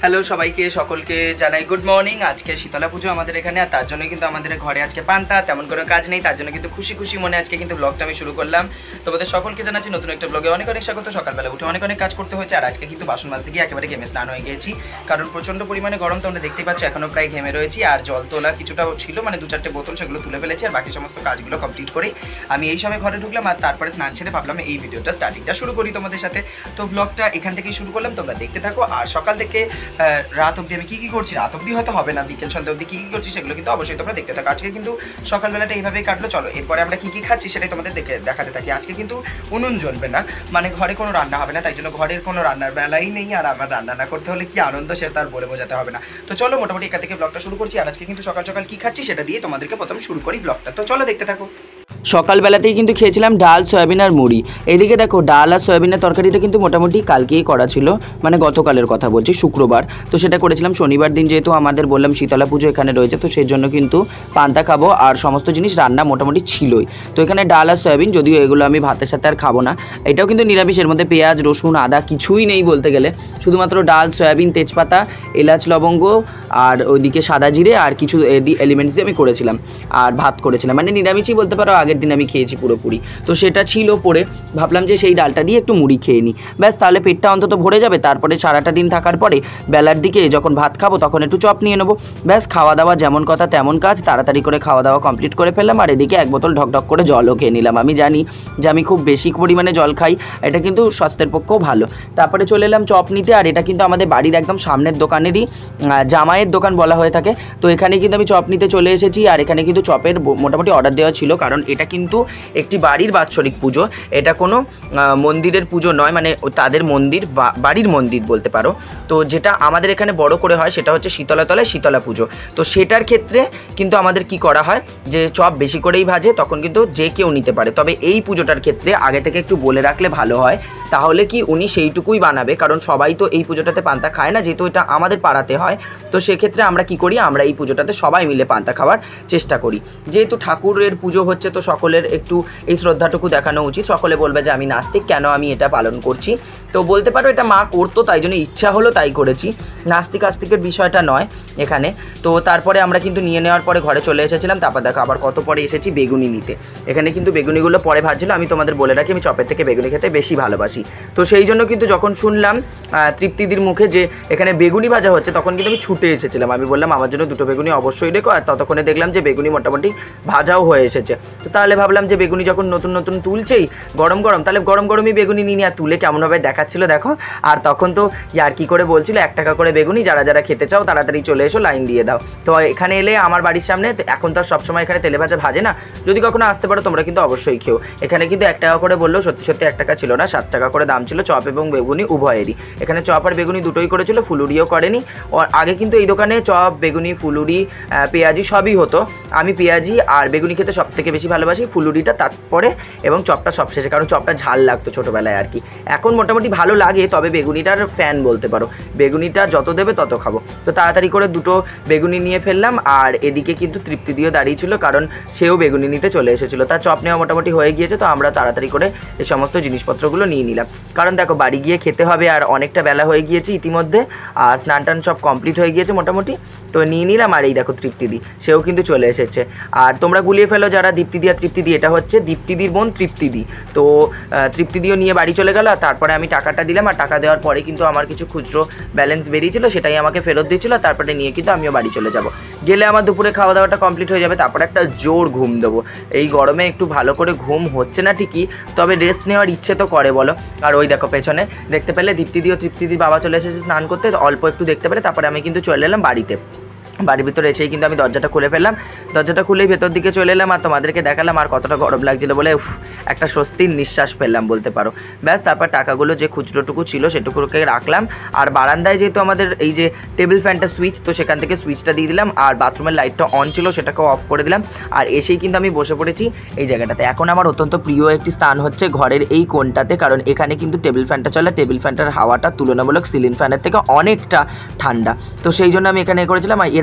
Hello সবাইকে সকলকে জানাই গুড মর্নিং। আজকে শীতলা পুজো আমাদের এখানে, আর তার জন্য কিন্তু আমাদের ঘরে আজকে পান্তা, তেমন কোনো কাজ নেই, তার জন্য কিন্তু খুশি খুশি মনে আজকে কিন্তু ব্লগটা আমি শুরু করলাম। তোমাদের সকলকে জানাচ্ছি নতুন একটা ব্লগে অনেক অনেক স্বাগত। সকালবেলা উঠে অনেক অনেক কাজ করতে হয়েছে, আর আজকে কিন্তু বাসন মাজতে গিয়ে একেবারে ঘেমে স্নান হয়ে গিয়েছি, কারণ প্রচণ্ড পরিমাণে গরম তোমরা দেখতেই পাচ্ছ। এখনও প্রায় ঘেমে রয়েছি, আর জল তোলা কিছুটা ছিল, মানে 2-4টে বোতল সেগুলো তুলে ফেলেছি, আর বাকি সমস্ত কাজগুলো কমপ্লিট করে আমি এই সময় ঘরে ঢুকলাম। আর তারপরে স্নান ছেড়ে ভাবলাম এই ভিডিওটা স্টার্টিংটা শুরু করি তোমাদের সাথে। তো ব্লগটা এখান থেকেই শুরু করলাম, তোমরা দেখতে থাকো। আর সকাল থেকে রাত অবধি আমি কী করছি, রাত অবধি হয়তো হবে না, বিকেল সন্ধ্যা অবধি কী করছি সেগুলো কিন্তু অবশ্যই তোমরা দেখতে থাকো। আজকে কিন্তু সকালবেলাটা এইভাবেই কাটলো। চলো এরপরে আমরা কী খাচ্ছি সেটাই তোমাদের দেখাতে থাকি। আজকে কিন্তু উনুন জ্বলবে না, মানে ঘরে কোনো রান্না হবে না, তাই জন্য ঘরের কোনো রান্নার বেলাই নেই। আর আমার রান্না না করতে হলে কি আনন্দ সেটা তার বলে বোঝাতে হবে না। তো চলো মোটামুটি এখান থেকে ব্লগটা শুরু করছি। আর আজকে কিন্তু সকাল সকাল কী খাচ্ছি সেটা দিয়ে তোমাদেরকে প্রথম শুরু করি ব্লগটা। তো চলো দেখতে থাকো। সকালবেলাতেই কিন্তু খেয়েছিলাম ডাল, সয়াবিন আর মুড়ি। এদিকে দেখো ডাল আর সয়াবিনের তরকারিটা কিন্তু মোটামুটি কালকেই করা ছিল, মানে গতকালের কথা বলছি, শুক্রবার। তো সেটা করেছিলাম শনিবার দিন, যেহেতু আমাদের বললাম শীতলা পুজো এখানে রয়েছে, তো সেই জন্য কিন্তু পান্তা খাবো আর সমস্ত জিনিস রান্না মোটামুটি ছিলই। তো এখানে ডাল আর সয়াবিন, যদিও এগুলো আমি ভাতের সাথে আর খাবো না, এটাও কিন্তু নিরামিষ। এর মধ্যে পেঁয়াজ, রসুন, আদা কিছুই নেই বলতে গেলে, শুধুমাত্র ডাল, সয়াবিন, তেজপাতা, এলাচ, লবঙ্গ আর ওইদিকে সাদা জিরে আর কিছু এলিমেন্টস দিয়ে আমি করেছিলাম, আর ভাত করেছিলাম, মানে নিরামিষই বলতে পারো। আগের দিন আমি খেয়েছি পুরোপুরি, তো সেটা ছিল পরে ভাবলাম যে সেই ডালটা দিয়ে একটু মুড়ি খেয়ে নিই, ব্যাস তাহলে পেটটা অন্তত ভরে যাবে। তারপরে সারাটা দিন থাকার পরে বেলার দিকে যখন ভাত খাবো তখন একটু চপ নিয়ে নেবো, ব্যাস খাওয়া দাওয়া যেমন কথা তেমন কাজ। তাড়াতাড়ি করে খাওয়া দাওয়া কমপ্লিট করে ফেললাম, আর এদিকে এক বোতল ঢকঢক করে জলও খেয়ে নিলাম। আমি জানি যে আমি খুব বেশি পরিমাণে জল খাই, এটা কিন্তু স্বাস্থ্যের পক্ষেও ভালো। তারপরে চলে এলাম চপ নিতে, আর এটা কিন্তু আমাদের বাড়ির একদম সামনের দোকানেরই জামাইয়ের দোকান বলা হয়ে থাকে। তো এখানে কিন্তু আমি চপ নিতে চলে এসেছি, আর এখানে কিন্তু চপের মোটামুটি অর্ডার দেওয়া ছিল, কারণ এটা কিন্তু একটি বাড়ির বাৎসরিক পুজো, এটা কোনো মন্দিরের পুজো নয়, মানে তাদের মন্দির, বাড়ির মন্দির বলতে পারো। তো যেটা আমাদের এখানে বড় করে হয় সেটা হচ্ছে শীতলাতলায় শীতলা পুজো। তো সেটার ক্ষেত্রে কিন্তু আমাদের কি করা হয় যে চপ বেশি করেই ভাজে, তখন কিন্তু যে কেউ নিতে পারে। তবে এই পুজোটার ক্ষেত্রে আগে থেকে একটু বলে রাখলে ভালো হয়, তাহলে কি উনি সেইটুকুই বানাবে, কারণ সবাই তো এই পুজোটাতে পান্তা খায় না, যেহেতু এটা আমাদের পাড়াতে হয়। তো সেক্ষেত্রে আমরা কি করি, আমরা এই পুজোটাতে সবাই মিলে পান্তা খাওয়ার চেষ্টা করি। যেহেতু ঠাকুরের পুজো হচ্ছে, তো সকলের একটু এই শ্রদ্ধাটুকু দেখানো উচিত। সকলে বলবে যে আমি নাস্তিক, কেন আমি এটা পালন করছি। তো বলতে পারো এটা মা করতো, তাই জন্য ইচ্ছা হলো তাই করেছি, নাস্তিক আস্তিকের বিষয়টা নয় এখানে। তো তারপরে আমরা কিন্তু নিয়ে নেওয়ার পরে ঘরে চলে এসেছিলাম। তারপর দেখো আবার কত পরে এসেছি বেগুনি নিতে। এখানে কিন্তু বেগুনিগুলো পরে ভাজছিল। আমি তোমাদের বলে রাখি আমি চপের থেকে বেগুনি খেতে বেশি ভালোবাসি। তো সেই জন্য কিন্তু যখন শুনলাম তৃপ্তিদির মুখে যে এখানে বেগুনি ভাজা হচ্ছে, তখন কিন্তু আমি ছুটে এসেছিলাম। আমি বললাম আমার জন্য 2টো বেগুনি অবশ্যই রেখো, আর ততক্ষণে দেখলাম যে বেগুনি মোটামুটি ভাজাও হয়ে এসেছে। তো তাহলে ভাবলাম যে বেগুনি যখন নতুন নতুন তুলছেই গরম গরম, তাহলে গরম গরমই বেগুনি নিয়ে আর তুলে কেমনভাবে দেখাচ্ছিল দেখো। আর তখন তো ইয়ার কি করে বলছিল 1 টাকা করে বেগুনি, যারা যারা খেতে চাও তাড়াতাড়ি চলে এসো, লাইন দিয়ে দাও। তো এখানে এলে আমার বাড়ির সামনে, এখন তো আর সবসময় এখানে তেলে ভাজা ভাজে না, যদি কখনো আসতে পারো তোমরা কিন্তু অবশ্যই খেও। এখানে কিন্তু 1 টাকা করে বললেও সত্যি সত্যি 1 টাকা ছিল না, 7 টাকা করে দাম ছিল চপ এবং বেগুনি উভয়েরই। এখানে চপ আর বেগুনি দুটোই করেছিল, ফুলুরিও করেনি। আগে কিন্তু এই দোকানে চপ, বেগুনি, ফুলুরি, পেঁয়াজি সবই হতো। আমি পেঁয়াজি আর বেগুনি খেতে সব থেকে বেশি ভালোবাসি, ফুলুরিটা তারপরে এবং চপটা সবশেষে, কারণ চপটা ঝাল লাগতো ছোটোবেলায় আর কি। এখন মোটামুটি ভালো লাগে, তবে বেগুনিটার ফ্যান বলতে পারো, বেগুনিটা যত দেবে তত খাবো। তো তাড়াতাড়ি করে 2টো বেগুনি নিয়ে ফেললাম, আর এদিকে কিন্তু তৃপ্তি দিয়েও দাঁড়িয়েছিল, কারণ সেও বেগুনি নিতে চলে এসেছিলো। তার চপ নেওয়া মোটামুটি হয়ে গিয়েছে, তো আমরা তাড়াতাড়ি করে এই সমস্ত জিনিসপত্রগুলো নিয়ে নিলাম, কারণ দেখো বাড়ি গিয়ে খেতে হবে, আর অনেকটা বেলা হয়ে গিয়েছে ইতিমধ্যে, আর স্নান টান সব কমপ্লিট হয়ে গিয়েছে মোটামুটি। তো নিয়ে নিলাম, আর এই দেখো তৃপ্তিদি সেও কিন্তু চলে এসেছে। আর তোমরা গুলিয়ে ফেলো যারা দীপ্তিদি আর তৃপ্তিদি, এটা হচ্ছে দীপ্তিদির বোন তৃপ্তিদি। তো তৃপ্তিদিও নিয়ে বাড়ি চলে গেল, আর তারপরে আমি টাকাটা দিলাম, আর টাকা দেওয়ার পরে কিন্তু আমার কিছু খুচরো ব্যালেন্স বেরিয়েছিল, সেটাই আমাকে ফেরত দিচ্ছিল। তারপরে নিয়ে কিন্তু আমিও বাড়ি চলে যাব। গেলে আমার দুপুরে খাওয়া দাওয়াটা কমপ্লিট হয়ে যাবে, তারপরে একটা জোর ঘুম দেবো। এই গরমে একটু ভালো করে ঘুম হচ্ছে না ঠিকই, তবে রেস্ট নেওয়ার ইচ্ছে তো করে বলো। আর ওই দেখো পেছনে দেখতে পেলে দীপ্তিদিও তৃপ্তিদির বাবা চলে এসেছে স্নান করতে, অল্প একটু দেখতে পেলে। তারপরে আমি কিন্তু চলে এলাম বাড়িতে। বাড়ির ভিতরে এসেই কিন্তু আমি দরজাটা খুলে ফেললাম, দরজাটা খুলেই ভেতর দিকে চলে এলাম, আর তোমাদেরকে দেখালাম আর কতটা গরম লাগছিল বলে একটা স্বস্তির নিঃশ্বাস ফেললাম বলতে পারো। ব্যাস তারপর টাকাগুলো যে খুচরোটুকু ছিল সেটুকুকে রাখলাম, আর বারান্দায় যেহেতু আমাদের এই যে টেবিল ফ্যানটা সুইচ, তো সেখান থেকে সুইচটা দিয়ে দিলাম, আর বাথরুমের লাইটটা অন ছিল সেটাকেও অফ করে দিলাম। আর এসেই কিন্তু আমি বসে পড়েছি এই জায়গাটাতে। এখন আমার অত্যন্ত প্রিয় একটি স্থান হচ্ছে ঘরের এই কোণটাতে, কারণ এখানে কিন্তু টেবিল ফ্যানটা চলে, টেবিল ফ্যানটার হাওয়াটা তুলনামূলক সিলিং ফ্যানের থেকে অনেকটা ঠান্ডা। তো সেই জন্য আমি এখানে করেছিলাম। এর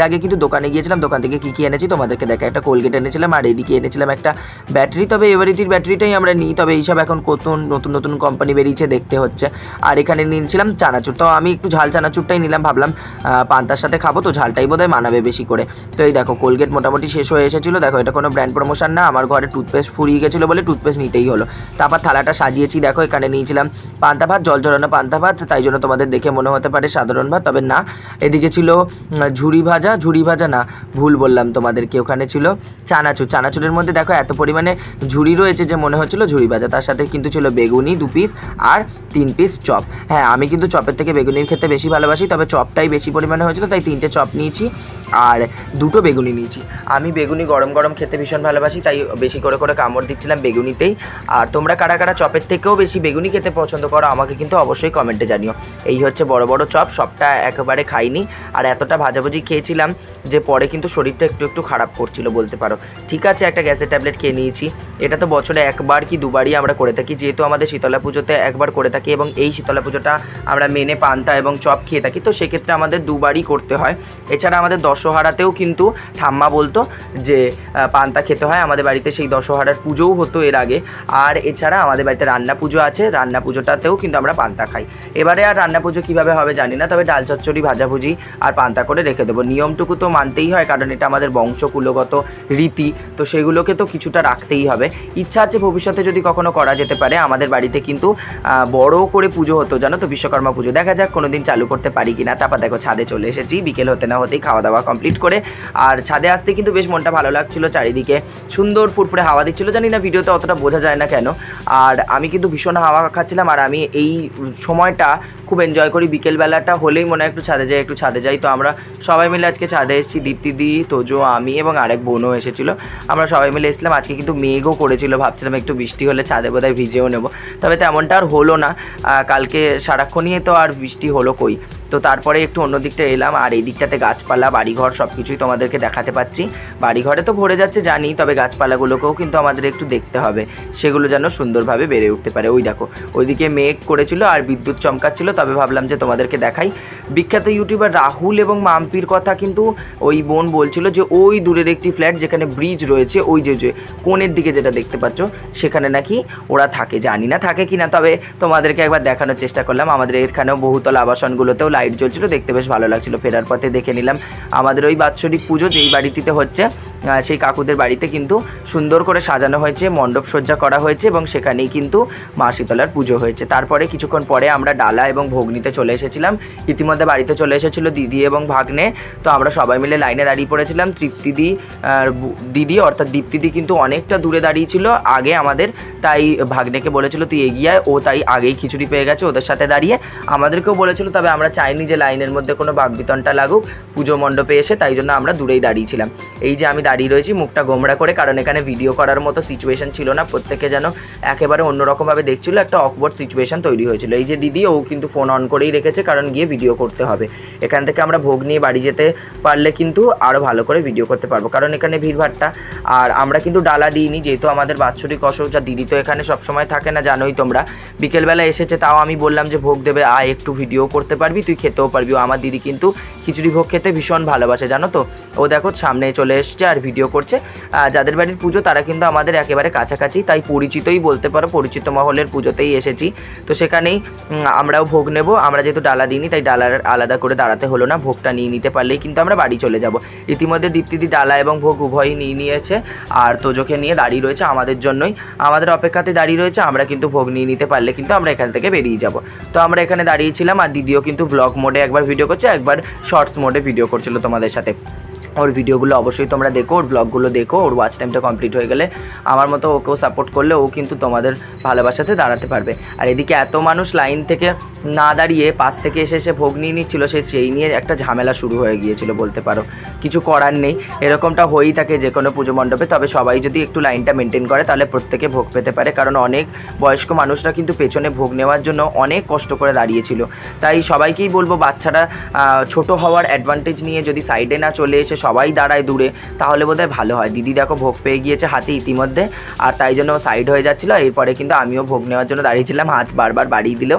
আগে কিন্তু দোকানে গিয়েছিলাম, দোকান থেকে কী এনেছি তোমাদেরকে দেখা, একটা কোলগেট এনেছিলাম আর এদিকে এনেছিলাম একটা ব্যাটারি। তবে এভারেটির ব্যাটারিটাই আমরা নিই, তবে এইসব এখন কত নতুন নতুন কোম্পানি বেরিয়েছে দেখতে হচ্ছে। আর এখানে নিয়েছিলাম চানাচুর, তো আমি একটু ঝাল চানাচুরটাই নিলাম, ভাবলাম পান্তার সাথে খাবো তো ঝালটাই বোধহয় মানাবে বেশি করে। তো এই দেখো কোলগেট মোটামুটি শেষ হয়ে এসেছিলো। দেখো এটা কোনো ব্র্যান্ড প্রমোশন না, আমার ঘরে টুথপেস্ট ফুরিয়ে গেছিলো বলে টুথপেস্ট নিতেই হলো। তারপর থালাটা সাজিয়েছি, দেখো এখানে নিয়েছিলাম পান্তা ভাত, জল ঝরানো পান্তা ভাত, তাই জন্য তোমাদের দেখে মনে হতে পারে সাধারণ ভাত, তবে না। এদিকে ছিল ঝুরি ভাজা না, ভুল বললাম তোমাদেরকে, ওখানে ছিল চানাচুর। চানাচুরের মধ্যে দেখো এত পরিমাণে ঝুরি রয়েছে যে মনে হচ্ছিলো ঝুরি ভাজা। তার সাথে কিন্তু ছিল বেগুনি 2 পিস আর 3 পিস চপ। হ্যাঁ, আমি কিন্তু চপের থেকে বেগুনি খেতে বেশি ভালোবাসি, তবে চপটাই বেশি পরিমাণে হয়েছিল তাই 3টে চপ নিয়েছি আর 2টো বেগুনি নিয়েছি। আমি বেগুনি গরম গরম খেতে ভীষণ ভালোবাসি, তাই বেশি করে কামড় দিচ্ছিলাম বেগুনিতেই। আর তোমরা কারা কারা চপের থেকেও বেশি বেগুনি খেতে পছন্দ করো আমাকে কিন্তু অবশ্যই কমেন্টে জানিও। এই হচ্ছে বড় বড় চপ, সবটা একেবারে খাইনি আর এতটা ভাজাভুজি খেয়েছিলাম যে পরে কিন্তু শরীরটা একটু একটু খারাপ করছিল বলতে পারো। ঠিক আছে, একটা গ্যাসের ট্যাবলেট খেয়ে নিয়েছি। এটা তো বছরে একবার কি দুবারই আমরা করে থাকি, যেহেতু আমাদের শীতলা পুজোতে একবার করে থাকি এবং এই শীতলা পুজোটা আমরা মেনে পান্তা এবং চপ খেয়ে থাকি, তো সেক্ষেত্রে আমাদের দুবারই করতে হয়। এছাড়া আমাদের দশহারাতেও কিন্তু ঠাম্মা বলতো যে পান্তা খেতে হয়, আমাদের বাড়িতে সেই দশহারার পুজোও হতো এর আগে। আর এছাড়া আমাদের বাড়িতে রান্না পুজো আছে, রান্না পুজোটাতেও কিন্তু আমরা পান্তা খাই। এবারে আর রান্না পুজো কীভাবে হবে জানি না, তবে ডাল চচ্চড়ি ভাজাভুজি আর পান্তা করে রেখে দেবো। নিয়মটুকু তো মানতেই হয়, কারণ এটা আমাদের বংশকুলগত রীতি, তো সেগুলোকে তো কিছুটা রাখতেই হবে। ইচ্ছা আছে ভবিষ্যতে যদি কখনো করা যেতে পারে। আমাদের বাড়িতে কিন্তু বড় করে পুজো হতো জানো তো, বিশ্বকর্মা পুজো, দেখা যাক কোনো দিন চালু করতে পারি কিনা। তারপর দেখো ছাদে চলে এসেছি, বিকেল হতে না হতেই খাওয়া দাওয়া কমপ্লিট করে। আর ছাদে আসতে কিন্তু বেশ মনটা ভালো লাগছিল, চারিদিকে সুন্দর ফুরফুরে হাওয়া দিচ্ছিলো, জানি না ভিডিওতে অতটা বোঝা যায় না কেন। আর আমি কিন্তু ভীষণ হাওয়া খাচ্ছিলাম, আর আমি এই সময়টা খুব এনজয় করি। বিকেলবেলাটা হলেই মনে হয় একটু ছাদে যাই। তো আমরা সবাই মিলে আজকে ছাদে এসেছি, দীপ্তিদি, তোজো, আমি এবং আরেক বোনও এসেছিলো। আমরা সবাই মিলে এসেছিলাম। আজকে কিন্তু মেঘও করেছিল, ভাবছিলাম একটু বৃষ্টি হলে ছাদে বোধহয় ভিজেও নেব, তবে তেমনটা আর হলো না। কালকে সারাক্ষণই তো আর বৃষ্টি হলো কই। তো তারপরে একটু অন্য দিকটা এলাম, আর এই দিকটাতে গাছপালা, বাড়িঘর সব কিছুই তোমাদেরকে দেখাতে পাচ্ছি। বাড়িঘরে তো ভরে যাচ্ছে জানি, তবে গাছপালাগুলোকেও কিন্তু আমাদের একটু দেখতে হবে, সেগুলো যেন সুন্দরভাবে বেড়ে উঠতে পারে। ওই দেখো ওইদিকে মেঘ করেছিল আর বিদ্যুৎ চমকাচ্ছিল, তবে ভাবলাম যে তোমাদেরকে দেখাই। বিখ্যাত ইউটিউবার রাহুল এবং মাম্পির কথা কিন্তু ওই বোন বলছিল যে ওই দূরের একটি ফ্ল্যাট যেখানে ব্রিজ রয়েছে, ওই যে কোণের দিকে যেটা দেখতে পাচ্ছ, সেখানে নাকি ওরা থাকে। জানি না থাকে কিনা, তবে তোমাদেরকে একবার দেখানোর চেষ্টা করলাম। আমাদের এখানেও বহুতল আবাসনগুলোতেও লাইট জ্বলছিল, দেখতে বেশ ভালো লাগছিল। ফেরার পথে দেখে নিলাম আমাদের ওই বাৎসরিক পুজো যেই বাড়িটিতে হচ্ছে, সেই কাকুদের বাড়িতে কিন্তু সুন্দর করে সাজানো হয়েছে, মণ্ডপ সজ্জা করা হয়েছে এবং সেখানেই কিন্তু মা শীতলার পুজো হয়েছে। তারপরে কিছুক্ষণ পরে আমরা ডালা এবং ভোগ নিতে চলে এসেছিলাম। ইতিমধ্যে বাড়িতে চলে এসেছিলো দিদি এবং ভাগ্নে, তো আমরা সবাই মিলে লাইনে দাঁড়িয়ে পড়েছিলাম। দিদি অর্থাৎ দীপ্তিদি কিন্তু অনেকটা দূরে দাঁড়িয়েছিল আগে আমাদের, তাই ভাগ্নেকে বলেছিল তুই এগিয়ে আয়, ও তাই আগেই খিচুড়ি পেয়ে গেছে ওদের সাথে দাঁড়িয়ে। আমাদেরকেও বলেছিল, তবে আমরা চাইনি যে লাইনের মধ্যে কোনো বাকবিতনটা লাগুক পুজো মণ্ডপে এসে, তাই জন্য আমরা দূরেই দাঁড়িয়েছিলাম। এই যে আমি দাঁড়িয়ে রয়েছি মুখটা গোমড়া করে, কারণ এখানে ভিডিও করার মতো সিচুয়েশন ছিল না, প্রত্যেকে যেন একেবারে অন্যরকমভাবে দেখছিল, একটা অকওয়ার্ড সিচুয়েশন তৈরি হয়েছিল। এই যে দিদি, ও কিন্তু ফোন অন করেই রেখেছে, কারণ গিয়ে ভিডিও করতে হবে। এখান থেকে আমরা ভোগ নিয়ে বাড়ি যেতে পারলে কিন্তু আরও ভালো করে ভিডিও করতে পারবো, কারণ এখানে ভিড়ভাট্টা। আর আমরা কিন্তু ডালা দিইনি, যেহেতু আমাদের বাৎসরিক অসুখ, যা দিদি তো এখানে সবসময় থাকে না জানোই তোমরা। বিকেলবেলা এসেছে, তাও আমি বললাম যে ভোগ দেবে, আয় একটু ভিডিও করতে পারবি, তুই খেতেও পারবি। ও আমার দিদি কিন্তু খিচুড়ি ভোগ খেতে ভীষণ ভালোবাসে জানো তো। ও দেখো সামনে চলে এসছে আর ভিডিও করছে। যাদের বাড়ির পুজো তারা কিন্তু আমাদের একেবারে কাছাকাছি, তাই পরিচিতই বলতে পারো, পরিচিত মহলের পুজোতেই এসেছি। তো সেখানেই আমরাও ভোগ নেব। আমরা যেহেতু ডালা দিইনি, তাই ডালার আলাদা করে দাঁড়াতে হলো না, ভোগটা নিয়ে নিতে পারলেই কিন্তু আমরা বাড়ি চলে যাব। ইতিমধ্যে দীপ্তিদি ডালা এবং ভোগ উভয়ই নিয়ে নিয়েছে, আর তোজোকে নিয়ে দাঁড়িয়ে রয়েছে আমাদের জন্যই, আমাদের অপেক্ষাতে দাঁড়িয়ে রয়েছে। আমরা কিন্তু ভোগ নিয়ে নিতে পারলে কিন্তু আমরা এখান থেকে বেরিয়ে যাব। তো আমরা এখানে দাঁড়িয়েছিলাম, আর দিদিও কিন্তু ভ্লগ মোডে একবার ভিডিও করছে, একবার শর্টস মোডে ভিডিও করছিল তোমাদের সাথে। ওর ভিডিওগুলো অবশ্যই তোমরা দেখো, ওর ব্লগগুলো দেখো, ওর ওয়াচ টাইমটা কমপ্লিট হয়ে গেলে আমার মতো ওকেও সাপোর্ট করলে ও কিন্তু তোমাদের ভালোবাসাতে দাঁড়াতে পারবে। আর এদিকে এত মানুষ লাইন থেকে না দাঁড়িয়ে পাশ থেকে এসে ভোগ নিয়ে নিচ্ছিল, সেই নিয়ে একটা ঝামেলা শুরু হয়ে গিয়েছিল বলতে পারো। কিছু করার নেই, এরকমটা হয়েই থাকে যে কোনো পুজো মণ্ডপে। তবে সবাই যদি একটু লাইনটা মেনটেন করে তাহলে প্রত্যেকে ভোগ পেতে পারে, কারণ অনেক বয়স্ক মানুষরা কিন্তু পেছনে ভোগ নেওয়ার জন্য অনেক কষ্ট করে দাঁড়িয়েছিল। তাই সবাইকেই বলবো, বাচ্চারা ছোট হওয়ার অ্যাডভান্টেজ নিয়ে যদি সাইডে না চলে এসে সবাই দাঁড়ায় দূরে তাহলে বোধহয় ভালো হয়। দিদি দেখো ভোগ পেয়ে গিয়েছে হাতে ইতিমধ্যে, আর তাই জন্য সাইড হয়ে যাচ্ছিলো। এরপরে কিন্তু আমিও ভোগ নেওয়ার জন্য দাঁড়িয়েছিলাম, হাত বারবার বাড়িয়ে দিলেও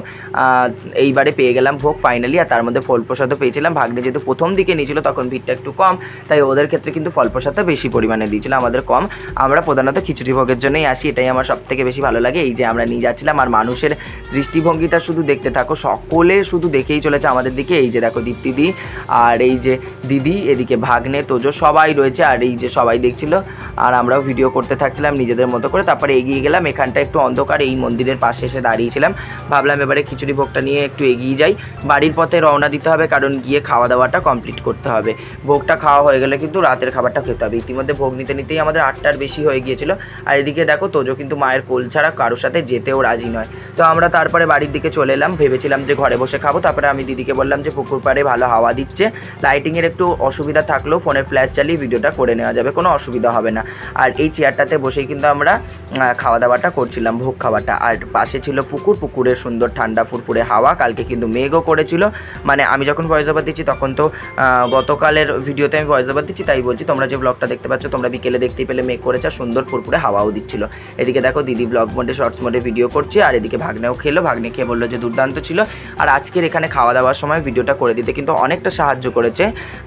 এইবারে পেয়ে গেলাম ভোগ ফাইনালি। আর তার মধ্যে ফল প্রসাদও পেয়েছিলাম। ভাগ্নে যেহেতু প্রথম দিকে নিয়েছিল তখন ভিড়টা একটু কম, তাই ওদের ক্ষেত্রে কিন্তু ফল প্রসাদটা বেশি পরিমাণে দিয়েছিল, আমাদের কম। আমরা প্রধানত খিচুড়ি ভোগের জন্যই আসি, এটাই আমার সবথেকে বেশি ভালো লাগে। এই যে আমরা নিয়ে যাচ্ছিলাম আর মানুষের দৃষ্টিভঙ্গিটা শুধু দেখতে থাকো, সকলে শুধু দেখেই চলেছে আমাদের দিকে। এই যে দেখো দীপ্তিদি আর এই যে দিদি, এদিকে ভাগ্নে তোজো সবাই রয়েছে, আর এই যে সবাই দেখছিল আর আমরাও ভিডিও করতে থাকছিলাম নিজেদের মতো করে। তারপরে এগিয়ে গেলাম, এখানটা একটু অন্ধকার, এই মন্দিরের পাশে এসে দাঁড়িয়েছিলাম। ভাবলাম এবারে খিচুড়ি ভোগটা নিয়ে একটু এগিয়ে যাই, বাড়ির পথে রওনা দিতে হবে, কারণ গিয়ে খাওয়া দাওয়াটা কমপ্লিট করতে হবে। ভোগটা খাওয়া হয়ে গেলে কিন্তু রাতের খাবারটা খেতে হবে। ইতিমধ্যে ভোগ নিতে নিতেই আমাদের 8টার বেশি হয়ে গিয়েছিল। আর এদিকে দেখো তোজো কিন্তু মায়ের কোল ছাড়া কারোর সাথে যেতেও রাজি নয়। তো আমরা তারপরে বাড়ির দিকে চলে এলাম, ভেবেছিলাম যে ঘরে বসে খাবো। তারপরে আমি দিদিকে বললাম যে পুকুর পাড়ে ভালো হাওয়া দিচ্ছে, লাইটিংয়ের একটু অসুবিধা থাকলেও ফোনের ফ্ল্যাশ চালিয়ে ভিডিওটা করে নেওয়া যাবে, কোনো অসুবিধা হবে না। আর এই চেয়ারটাতে বসেই কিন্তু আমরা খাওয়া দাওয়াটা করছিলাম, ভোগ খাওয়াটা। আর পাশে ছিল পুকুর, পুকুরের সুন্দর ঠান্ডা ফুরফুরে হাওয়া। কালকে কিন্তু মেঘও করেছিল, মানে আমি যখন ভয়েস ওভার দিচ্ছি তখন তো গতকালের ভিডিওতে আমি ভয়েস ওভার দিচ্ছি, তাই বলছি। তোমরা যে ব্লগটা দেখতে পাচ্ছ তোমরা বিকেলে দেখতেই পেলে মেঘ করেছে, আর সুন্দর ফুরফুরে হাওয়াও দিচ্ছিল। এদিকে দেখো দিদি ব্লগ মোডে শর্টস মোডে ভিডিও করছে, আর এদিকে ভাগ্নেও খেলো। ভাগ্নে খেয়ে বললো যে দুর্দান্ত ছিল। আর আজকের এখানে খাওয়া দাওয়ার সময় ভিডিওটা করে দিতে কিন্তু অনেকটা সাহায্য করেছে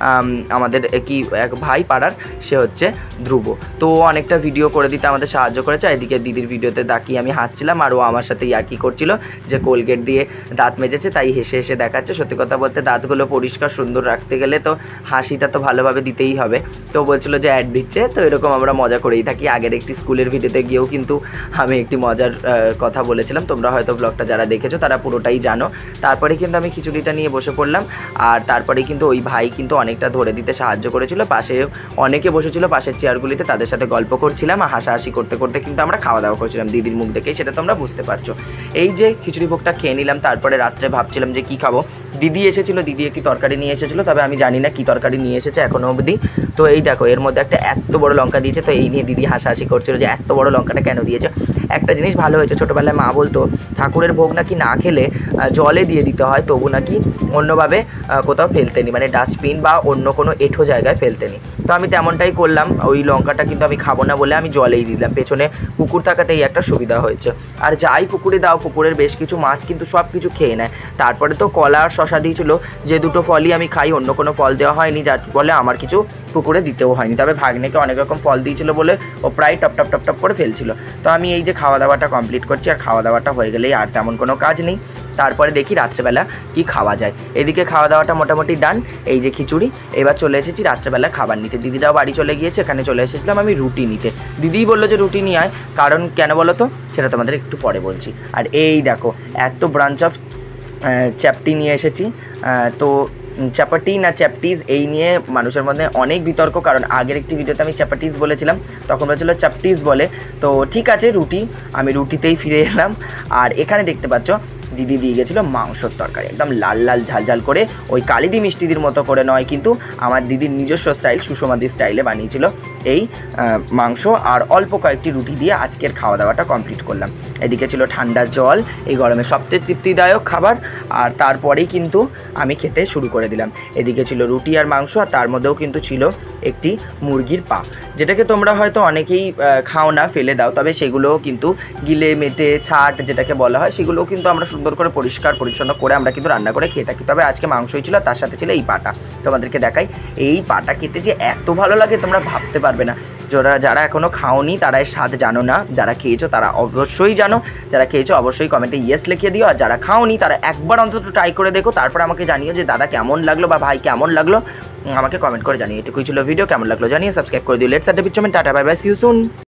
আমাদের কি এক ভাই পাড়ার, সে হচ্ছে ধ্রুব। তো অনেকটা ভিডিও করে দিতে আমাদের সাহায্য করেছে। এদিকে দিদির ভিডিওতে তাকিয়ে আমি হাসছিলাম, আর ও আমার সাথে ইয়ার্কি করছিল যে কোলগেট দিয়ে দাঁত মেজেছে, তাই হেসে হেসে দেখাচ্ছে। সত্যি কথা বলতে দাঁতগুলো পরিষ্কার সুন্দর রাখতে গেলে তো হাসিটা তো ভালোভাবে দিতেই হবে। তো বলছিল যে অ্যাড দিচ্ছে, তো এরকম আমরা মজা করেই থাকি। আগের একটি স্কুলের ভিডিওতে গিয়েও কিন্তু আমি একটি মজার কথা বলেছিলাম, তোমরা হয়তো ব্লগটা যারা দেখেছো তারা পুরোটাই জানো। তারপরে কিন্তু আমি খিচুড়িটা নিয়ে বসে পড়লাম, আর তারপরে কিন্তু ওই ভাই কিন্তু অনেকটা ধরে দিতে সাহায্য করেছিল। পাশে অনেকে বসেছিল পাশের চেয়ারগুলিতে, তাদের সাথে গল্প করছিলাম, আর হাসাহাসি করতে করতে কিন্তু আমরা খাওয়া দাওয়া করছিলাম। দিদির মুখ দেখেই সেটা তোমরা বুঝতে পারছো। এই যে খিচুড়ি ভোগটা খেয়ে নিলাম, তারপরে রাত্রে ভাবছিলাম যে কী খাবো। দিদি এসেছিলো, দিদি একটি তরকারি নিয়ে এসেছিলো, তবে আমি জানি না কী তরকারি নিয়ে এসেছে এখনও অবধি। তো এই দেখো এর মধ্যে একটা এত বড় লঙ্কা দিয়েছে, তো এই নিয়ে দিদি হাসাহাসি করছিল যে এত বড় লঙ্কাটা কেন দিয়েছে। একটা জিনিস ভালো হয়েছে, ছোটোবেলায় মা বলতো ঠাকুরের ভোগ নাকি না খেলে জলে দিয়ে দিতে হয়, তবু নাকি অন্যভাবে কোথাও ফেলতে নি, মানে ডাস্টবিন বা অন্য কোনো এঁঠো জায়গায় ফেলতে নি। তো আমি তেমনটাই করলাম, ওই লঙ্কাটা কিন্তু আমি খাবো না বলে আমি জলেই দিলাম। পেছনে পুকুর থাকাতেই একটা সুবিধা হয়েছে। আর যাই পুকুরে দাও, পুকুরের বেশ কিছু মাছ কিন্তু সব কিছু খেয়ে নেয়। তারপরে তো কলা আর শশা দিয়েছিল, যে দুটো ফলই আমি খাই, অন্য কোনো ফল দেওয়া হয়নি, যার ফলে আমার কিছু পুকুরে দিতেও হয়নি। তবে ভাগ্নেকে অনেক রকম ফল দিয়েছিল বলে ও প্রায় টপ টপ টপ টপ করে ফেলছিল। তো আমি এই যে খাওয়া দাওয়াটা কমপ্লিট করছি, আর খাওয়া দাওয়াটা হয়ে গেলেই আর তেমন কোনো কাজ নেই। তারপরে দেখি রাত্রেবেলা কি খাওয়া যায়। এদিকে খাওয়া দাওয়াটা মোটামুটি ডান, এই যে খিচুড়ি। এবার চলে এসেছি রাত্রেবেলা খাবার নিতে। দিদিরাও বাড়ি চলে গিয়েছে, এখানে চলে এসেছিলাম আমি রুটি নিতে। দিদিই বললো যে রুটি নিয়ে আয়, কারণ কেন বলো তো, সেটা তোমাদের একটু পরে বলছি। আর এই দেখো এত ব্রাঞ্চ অফ চ্যাপটি নিয়ে এসেছি। তো চ্যাপাটি না চ্যাপটিস, এই নিয়ে মানুষের মধ্যে অনেক বিতর্ক, কারণ আগের একটি ভিডিওতে আমি চ্যাপাটিস বলেছিলাম, তখন বলেছিল চ্যাপটিস বলে। তো ঠিক আছে রুটি, আমি রুটিতেই ফিরে এলাম। আর এখানে দেখতে পাচ্ছ দিদি দিয়ে গেছিলো মাংসর তরকারি, একদম লাল লাল ঝাল ঝাল করে, ওই কালিদি মিষ্টিদির মতো করে নয়, কিন্তু আমার দিদির নিজস্ব স্টাইল, সুষমাদির স্টাইলে বানিয়েছিল এই মাংস। আর অল্প কয়েকটি রুটি দিয়ে আজকের খাওয়া দাওয়াটা কমপ্লিট করলাম। এদিকে ছিল ঠান্ডা জল, এই গরমে সবচেয়ে তৃপ্তিদায়ক খাবার। আর তারপরেই কিন্তু আমি খেতে শুরু করে দিলাম। এদিকে ছিল রুটি আর মাংস, আর তার মধ্যেও কিন্তু ছিল একটি মুরগির পা, যেটাকে তোমরা হয়তো অনেকেই খাও না, ফেলে দাও, তবে সেগুলোও কিন্তু গিলে মেটে ছাট যেটাকে বলা হয়, সেগুলোও কিন্তু আমরা সুন্দর করে পরিষ্কার পরিচ্ছন্ন করে আমরা কিন্তু রান্না করে খেয়ে থাকি। তবে আজকে মাংসই ছিল, তার সাথে ছিল এই পাটা। তোমাদেরকে দেখাই, এই পাটা খেতে যে এত ভালো লাগে তোমরা ভাবতে পারবে না। যারা এখনও খাওনি তারা এর স্বাদ জানো না, যারা খেয়েছো তারা অবশ্যই জানো, যারা খেয়েছো অবশ্যই কমেন্টে ইয়েস লিখে দিও। আর যারা খাওনি তারা একবার অন্তত ট্রাই করে দেখো, তারপর আমাকে জানিও যে দাদা কেমন লাগলো বা ভাই কেমন লাগলো, আমাকে কমেন্ট করে জানিও। এটুকুই ছিল ভিডিও, কেমন লাগলো জানিয়ে সাবস্ক্রাইব করে দিও। Let's at the picture, tata bye bye, see you soon.